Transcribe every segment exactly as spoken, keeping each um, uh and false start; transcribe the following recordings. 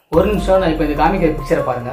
ஒரு நிமிஷம் நான் இப்போ இந்த காமிக்கிற பிக்சரை பாருங்க.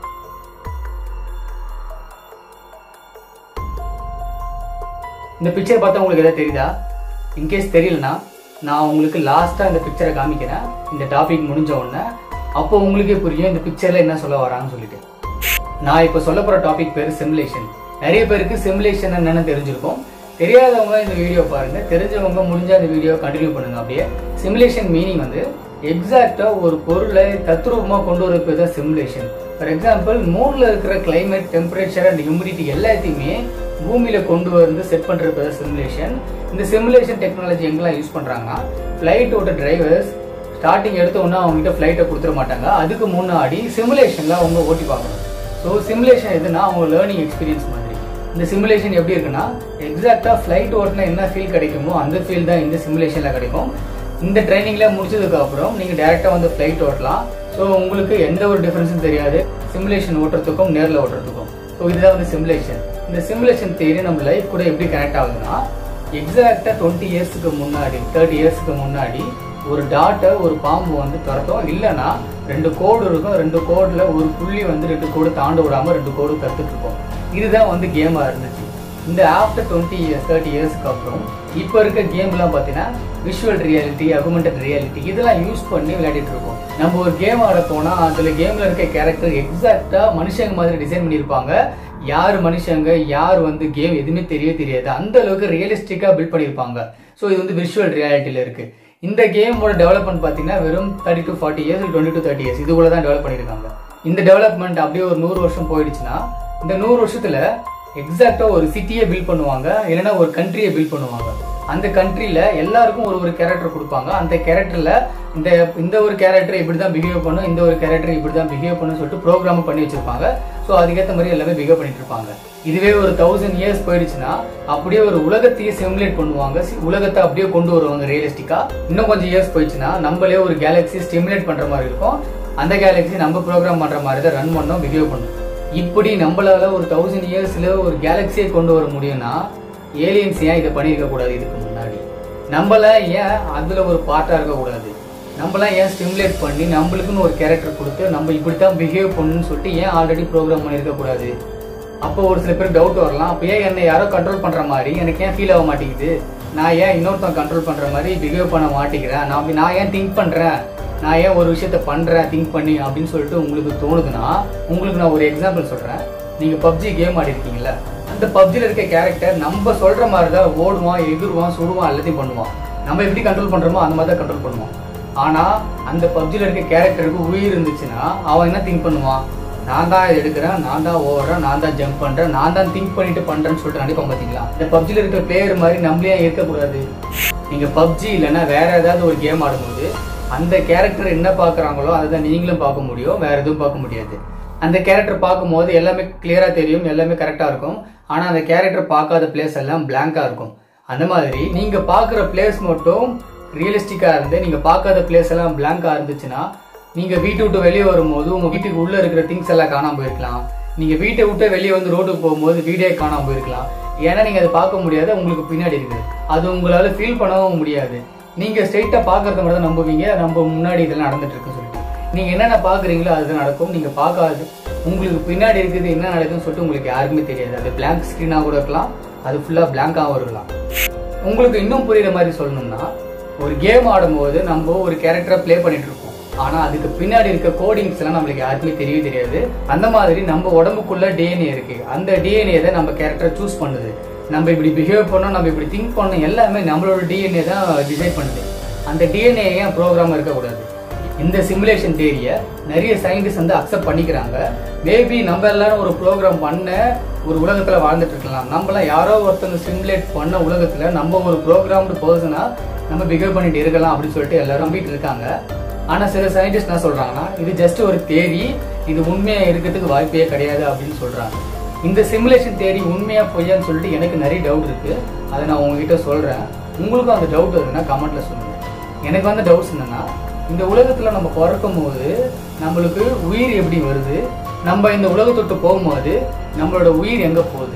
இந்த பிக்சர் பார்த்தா உங்களுக்கு எதாவது தெரியுதா? இன்கேஸ் தெரியலனா நான் உங்களுக்கு லாஸ்டா இந்த பிக்சரை காமிக்கிறேன். இந்த டாபிக் முடிஞ்ச உடனே அப்போ உங்களுக்கே புரியும் இந்த பிக்சர்ல என்ன சொல்ல வரான்னு சொல்லிட்டு. நான் இப்போ சொல்ல போற டாபிக் பேரு சிமுலேஷன். நிறைய பேருக்கு சிமுலேஷன் என்னன்னு தெரிஞ்சிருக்கும். தெரியாதவங்க இந்த வீடியோ பாருங்க, தெரிஞ்சவங்க முடிஞ்சா இந்த வீடியோ கண்டினியூ பண்ணுங்க. அப்படியே சிமுலேஷன் மீனிங் வந்து எக்ஸாக்டா ஒரு பொருளை தத்ரூபமா கொண்டு வரது தான் சிமுலேஷன். ஃபார் எக்ஸாம்பிள், மூணுல இருக்கிற கிளைமேட், டெம்பரேச்சர் அண்ட் ஹியூமிடிட்டி எல்லாத்தையுமே பூமியில கொண்டு வந்து செட் பண்றது தான் சிமுலேஷன். இந்த சிமுலேஷன் டெக்னாலஜி எங்கெல்லாம் யூஸ் பண்றாங்கன்னா, ஃபிளைட்டோட டிரைவர்ஸ் ஸ்டார்டிங் எடுத்த உடனே அவங்க கிட்ட ஃபிளைட்டை கொடுத்துட மாட்டாங்க. அதுக்கு முன்னாடி சிமுலேஷன்ல அவங்க ஓட்டி பார்க்கணும். ஸோ சிமுலேஷன் எதுனா அவங்க லேர்னிங் எக்ஸ்பீரியன்ஸ் மாதிரி. இந்த சிமுலேஷன் எப்படி இருக்குன்னா, எக்ஸாக்டா ஃபிளைட் ஓட்டினா என்ன ஃபீல் கிடைக்குமோ அந்த ஃபீல் தான் இந்த சிமுலேஷன்ல கிடைக்கும். இந்த ட்ரைனிங்ல முடிச்சதுக்கு அப்புறம் நீங்க டைரக்டா வந்து ஃபிளைட் ஓட்டலாம். ஸோ உங்களுக்கு எந்த ஒரு டிஃபரன்ஸும் தெரியாது சிமுலேஷன் ஓட்டுறதுக்கும் நேரில் ஓட்டுறதுக்கும். ஸோ இதுதான் வந்து சிமுலேஷன். இந்த சிமுலேஷன் தியரி நம்ம லைஃப் கூட எப்படி கனெக்ட் ஆகுதுன்னா, எக்ஸாக்டா டுவெண்ட்டி இயர்ஸ்க்கு முன்னாடி தேர்ட்டி இயர்ஸ்க்கு முன்னாடி ஒரு டாட்டை ஒரு பாம்பு வந்து துரத்தும். இல்லைன்னா ரெண்டு கோடு இருக்கும், ரெண்டு கோடுல ஒரு புள்ளி வந்து ரெண்டு கோடு தாண்ட விடாம ரெண்டு கோடு கத்துட்டு இருக்கும். இதுதான் வந்து கேமா இருந்துச்சு. இந்த ஆஃப்டர் டுவெண்ட்டி இயர்ஸ் தேர்ட்டி இயர்ஸ்க்கு அப்புறம் இப்போ இருக்க கேம்லாம் பார்த்தீங்கன்னா விஷுவல் ரியாலிட்டி, அகுமெண்டட் ரியாலிட்டி இதெல்லாம் யூஸ் பண்ணி விளையாடிட்டு இருக்கோம். நம்ம ஒரு கேம் ஆட போனா அதுல கேம்ல இருக்க கேரக்டர் எக்ஸாக்டா மனுஷங்க மாதிரி டிசைன் பண்ணியிருப்பாங்க. யார் மனுஷங்க யார் வந்து கேம் எதுவுமே தெரிய தெரியாது, அந்த அளவுக்கு ரியலிஸ்டிக்கா பில்ட் பண்ணியிருப்பாங்க. ஸோ இது வந்து விஷுவல் ரியாலிட்டியில இருக்கு. இந்த கேமோட டெவலப்மெண்ட் பார்த்தீங்கன்னா வெறும் thirty to forty years twenty to thirty years இதுக்குள்ள தான் டெவலப் பண்ணியிருக்காங்க. இந்த டெவலப்மெண்ட் அப்படியே ஒரு நூறு வருஷம் போயிடுச்சுன்னா, இந்த நூறு வருஷத்துல எக்ஸாக்டா ஒரு சிட்டியை பில்ட் பண்ணுவாங்க, இல்லைன்னா ஒரு கண்ட்ரியை பில்ட் பண்ணுவாங்க. அந்த கண்ட்ரியில எல்லாருக்கும் ஒரு ஒரு கேரக்டர் கொடுப்பாங்க. அந்த கேரக்டர்ல இந்த இந்த ஒரு கேரக்டர் இப்படிதான் பிஹேவ் பண்ணும், இந்த ஒரு கேரக்டர் இப்படிதான் பிஹேவ் பண்ணும் சொல்லிட்டு ப்ரோக்ராம் பண்ணி வச்சிருப்பாங்க. ஸோ அதுக்கேற்ற மாதிரி எல்லாமே பிஹேவ் பண்ணிட்டு இருப்பாங்க. இதுவே ஒரு தௌசண்ட் இயர்ஸ் போயிடுச்சுன்னா அப்படியே ஒரு உலகத்தையே சிமுலேட் பண்ணுவாங்க, உலகத்தை அப்படியே கொண்டு வருவாங்க ரியலிஸ்டிக்கா. இன்னும் கொஞ்சம் இயர்ஸ் போயிடுச்சுன்னா நம்மளே ஒரு கேலக்சி ஸ்டிமுலேட் பண்ற மாதிரி இருக்கும். அந்த கேலக்சி நம்ம ப்ரோக்ராம் பண்ற மாதிரி தான் ரன் பண்ணோம், பிஹேவ் பண்ணும். இப்படி நம்மளால ஒரு தௌசண்ட் இயர்ஸ்ல ஒரு கேலக்சியை கொண்டு வர முடியும்னா ஏலியன்ஸ் ஏன் இதை பண்ணியிருக்க கூடாது? இதுக்கு முன்னாடி நம்மள ஏன் அதுல ஒரு பார்ட்டா இருக்க கூடாது? நம்மளாம் ஏன் ஸ்டிமுலேட் பண்ணி நம்மளுக்குன்னு ஒரு கேரக்டர் கொடுத்து நம்ம இப்படித்தான் பிஹேவ் பண்ணணும்னு சொல்லிட்டு ஏன் ஆல்ரெடி ப்ரோக்ராம் பண்ணியிருக்க கூடாது? அப்போ ஒரு சில பேர் டவுட் வரலாம், அப்போ ஏன் என்னை யாரோ கண்ட்ரோல் பண்ற மாதிரி எனக்கு ஏன் ஃபீல் ஆக மாட்டேங்குது? நான் ஏன் இன்னொருத்தன் கண்ட்ரோல் பண்ற மாதிரி பிஹேவ் பண்ண மாட்டேங்கிறேன்? நான் நான் ஏன் திங்க் பண்றேன், நான் ஏன் ஒரு விஷயத்த பண்றேன் திங்க் பண்ணி அப்படின்னு சொல்லிட்டு உங்களுக்கு தோணுதுன்னா, உங்களுக்கு நான் ஒரு எக்ஸாம்பிள் சொல்றேன். நீங்க பப்ஜி கேம் ஆடி இருக்கீங்களா? அந்த பப்ஜில இருக்க கேரக்டர் நம்ம சொல்ற மாதிரி தான் ஓடுவான், எதிர்வான், சுடுவான், எல்லாத்தையும் பண்ணுவான். நம்ம எப்படி கண்ட்ரோல் பண்றோமோ அந்த மாதிரி தான் கண்ட்ரோல் பண்ணுவான். ஆனா அந்த பப்ஜில இருக்க கேரக்டருக்கு உயிர் இருந்துச்சுன்னா அவன் என்ன திங்க் பண்ணுவான்? நான் தான் எடுக்கிறேன், நான் தான் ஓடுறேன், நான் தான் ஜம்ப் பண்றேன், நான் தான் திங்க் பண்ணிட்டு பண்றேன்னு சொல்லிட்டு நினைப்போம். பாத்தீங்களா? இந்த பப்ஜில இருக்க பிளேயர் மாதிரி நம்மளே இருக்கக்கூடாது. நீங்க பப்ஜி இல்லைன்னா வேற ஏதாவது ஒரு கேம் ஆடும்போது அந்த கேரக்டர் என்ன பாக்குறாங்களோ அதுதான் நீங்களும் பார்க்க முடியும், வேற எதுவும் பார்க்க முடியாது. அந்த கேரக்டர் பார்க்கும்போது எல்லாமே கிளியரா தெரியும், எல்லாமே கரெக்டா இருக்கும். ஆனா அந்த கேரக்டர் பார்க்காத பிளேஸ் எல்லாம் பிளாங்கா இருக்கும். அந்த மாதிரி நீங்க பாக்குற பிளேஸ் மட்டும் ரியலிஸ்டிக்கா இருந்து நீங்க பார்க்காத பிளேஸ் எல்லாம் பிளாங்கா இருந்துச்சுன்னா, நீங்க வீட்டை விட்டு வெளியே வரும்போது உங்க வீட்டுக்கு உள்ள இருக்கிற திங்ஸ் எல்லாம் காணாம போயிருக்கலாம். நீங்க வீட்டை விட்டு வெளியே வந்து ரோட்டுக்கு போகும்போது வீடே காணாம போயிருக்கலாம். ஏன்னா நீங்க அதை பார்க்க முடியாது, உங்களுக்கு பின்னாடி இருக்குது. அது உங்களால ஃபீல் பண்ணவும் முடியாது. நீங்க ஸ்ட்ரெயிட்டா பாக்குறத மட்டும் தான் நம்புவீங்க, நம்ம முன்னாடி இதெல்லாம் நடந்துட்டு இருக்கு சொல்லிட்டு. நீங்க என்னென்ன பாக்குறீங்களோ அதுதான் நடக்கும். நீங்க பார்க்காது உங்களுக்கு பின்னாடி இருக்குது என்ன நடக்குதுன்னு சொல்லிட்டு உங்களுக்கு யாருக்குமே தெரியாது. அது பிளாங்க் ஸ்கிரீனா கூட இருக்கலாம், அது ஃபுல்லா பிளாங்காவும் இருக்கலாம். உங்களுக்கு இன்னும் புரியுற மாதிரி சொல்லணும்னா, ஒரு கேம் ஆடும்போது நம்ம ஒரு கேரக்டரை பிளே பண்ணிட்டு இருக்கோம். ஆனா அதுக்கு பின்னாடி இருக்க கோடிங்ஸ் எல்லாம் நம்மளுக்கு யாருக்குமே தெரியவே தெரியாது. அந்த மாதிரி நம்ம உடம்புக்குள்ள டிஎன்ஏ இருக்கு. அந்த டிஎன்ஏ தான் நம்ம கேரக்டரை சூஸ் பண்ணுது. நம்ம இப்படி பிஹேவ் பண்ணோம், நம்ம இப்படி திங்க் பண்ணோம், எல்லாமே நம்மளோட டிஎன்ஏ தான் டிசைட் பண்ணுது. அந்த டிஎன்ஏ ஏன் ப்ரோக்ராம் இருக்கக்கூடாது? இந்த சிமுலேஷன் தியரியை நிறைய சயின்டிஸ்ட் வந்து அக்செப்ட் பண்ணிக்கிறாங்க. மேபி நம்ம எல்லாரும் ஒரு ப்ரோக்ராம் பண்ண ஒரு உலகத்துல வாழ்ந்துட்டு இருக்கலாம். நம்மளாம் யாரோ ஒருத்தங்க சிமுலேட் பண்ண உலகத்துல நம்ம ஒரு ப்ரோக்ராம்டு பர்சனா நம்ம பிஹேவ் பண்ணிட்டு இருக்கலாம் அப்படின்னு சொல்லிட்டு எல்லாரும் நம்பிட்டு இருக்காங்க. ஆனா சில சயின்டிஸ்ட் என்ன சொல்றாங்கன்னா, இது ஜஸ்ட் ஒரு தியரி, இது உண்மையா இருக்கிறதுக்கு வாய்ப்பே கிடையாது அப்படின்னு சொல்றாங்க. இந்த சிமுலேஷன் தியரி உண்மையா பொய்யான்னு சொல்லிட்டு எனக்கு நிறைய டவுட் இருக்கு. அதை நான் உங்ககிட்ட சொல்றேன். உங்களுக்கும் அந்த டவுட் வருதுன்னா கமெண்ட்ல சொல்லுங்க. எனக்கு வந்து டவுட்ஸ் என்னன்னா, இந்த உலகத்துல நம்ம பிறக்கும் போது நம்மளுக்கு உயிர் எப்படி வருது, நம்ம இந்த உலகத்தொட்டு போகும்போது நம்மளோட உயிர் எங்க போகுது?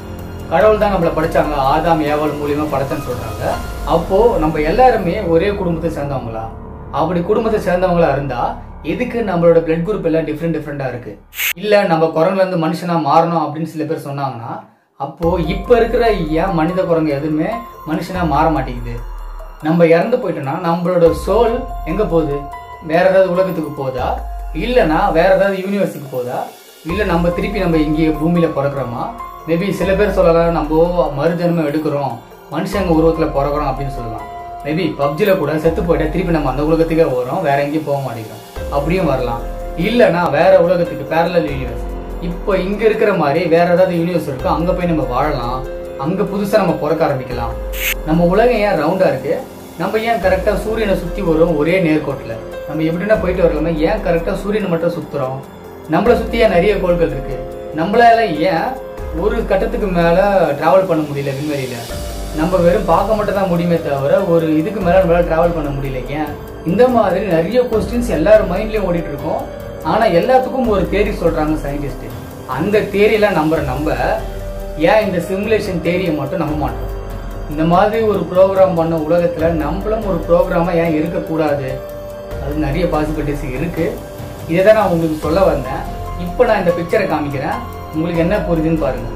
கடவுள் தான் நம்மளை படைச்சாங்க, ஆதாம் ஏவாள் மூலியமா படைச்சேன்னு சொல்றாங்க. அப்போ நம்ம எல்லாருமே ஒரே குடும்பத்தை சேர்ந்தவங்களா? அப்படி குடும்பத்தை சேர்ந்தவங்களா இருந்தா எதுக்கு நம்மளோட பிளட் குரூப் எல்லாம் டிஃப்ரெண்ட் டிஃப்ரெண்டா இருக்கு? இல்ல நம்ம குரங்குல இருந்து மனுஷனா மாறணும் அப்படின்னு சில பேர் சொன்னாங்கன்னா, அப்போ இப்ப இருக்கிற ஏன் மனித குரங்கு எதுவுமே மனுஷனா மாற மாட்டேங்குது? நம்ம இறந்து போயிட்டோம்னா நம்மளோட சோல் எங்க போகுது? வேற ஏதாவது உலகத்துக்கு போதா, இல்லைன்னா வேற ஏதாவது யூனிவர்ஸுக்கு போதா, இல்ல நம்ம திருப்பி நம்ம இங்கே பூமியில பிறக்கிறோமா? மேபி சில பேர் சொல்லலாம் நம்ம மறுஜன்மம் எடுக்கிறோம், மனுஷங்க உருவத்துல பிறக்கிறோம் அப்படின்னு சொல்லலாம். மேபி பப்ஜில கூட செத்து போயிட்டா திருப்பி நம்ம அந்த உலகத்துக்கே வரோம், வேற எங்கேயும் போக மாட்டேங்கிறோம், அப்படியும் வரலாம். இல்லைன்னா வேற உலகத்துக்கு பேரலல் யூனிவர்ஸ், இப்போ இங்க இருக்கிற மாதிரி வேற ஏதாவது யூனிவர்ஸ் இருக்கும், அங்க போய் நம்ம வாழலாம், அங்க புதுசா நம்ம பிறக்க ஆரம்பிக்கலாம். நம்ம உலகம் ஏன் ரவுண்டா இருக்கு? நம்ம ஏன் கரெக்டா சூரியனை சுத்தி வரும் ஒரே நேர்கோட்டில்? நம்ம எப்படின்னா போயிட்டு வரலாமே, ஏன் கரெக்டா சூரியனை மட்டும் சுத்துறோம்? நம்மளை சுத்தி ஏன் நிறைய கோள்கள் இருக்கு? நம்மளால ஏன் ஒரு கட்டத்துக்கு மேல டிராவல் பண்ண முடியல விண்வெளியில? நம்ம வெறும் பார்க்க மட்டும் தான் முடியுமே தவிர ஒரு இதுக்கு மேல நம்மளால டிராவல் பண்ண முடியல ஏன்? இந்த மாதிரி நிறைய கொஸ்டின்ஸ் எல்லாரும் மைண்ட்லயும் ஓடிட்டு இருக்கோம். ஆனா எல்லாத்துக்கும் ஒரு தேரி சொல்றாங்க சயின்டிஸ்ட். அந்த தேரியெல்லாம் நம்புற நம்ம ஏன் இந்த சிமுலேஷன் தேரியை மட்டும் நம்ப மாட்டோம்? இந்த மாதிரி ஒரு ப்ரோக்ராம் பண்ண உலகத்துல நம்மளும் ஒரு ப்ரோக்ராமா ஏன் இருக்கக்கூடாது? அது நிறைய பாசிபிலிட்டிஸ் இருக்கு. இதை தான் நான் உங்களுக்கு சொல்ல வந்தேன். இப்போ நான் இந்த பிக்சரை காமிக்கிறேன், உங்களுக்கு என்ன புரியுதுன்னு பாருங்க.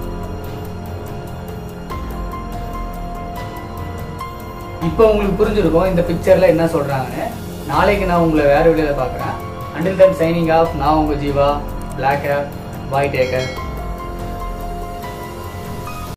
இப்போ உங்களுக்கு புரிஞ்சிருக்கும் இந்த பிக்சர்ல என்ன சொல்றாங்கன்னு. நாளைக்கு நான் உங்களை வேற வீடியோல பார்க்குறேன். Until then signing off. நான் உங்க Jeeva. Black hair boy taker.